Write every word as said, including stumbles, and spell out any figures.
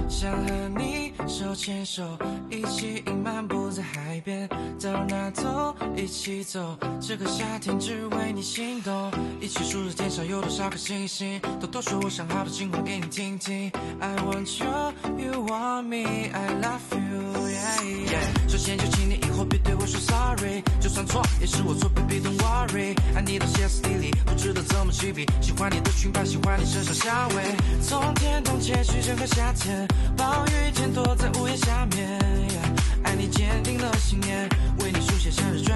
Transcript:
想和你手牵手，一起漫步在海边，到那头一起走。这个夏天只为你心动，一起数着天上有多少颗星星，偷偷说我想好的情话给你听听。I want you, you want me, I love you, yeah, yeah. 首先就请你以后别对我说 sorry， 就算错也是我错 ，baby don't worry。爱你到歇斯底里，不知道怎么起笔，喜欢你的裙摆，喜欢你身上香味，从天堂切去整个夏天，暴雨天躲在屋檐下面，yeah, 爱你坚定了信念，为你书写生日专